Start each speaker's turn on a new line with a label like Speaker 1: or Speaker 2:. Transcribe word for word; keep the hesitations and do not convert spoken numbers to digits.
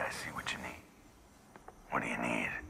Speaker 1: I see what you need. What do you need?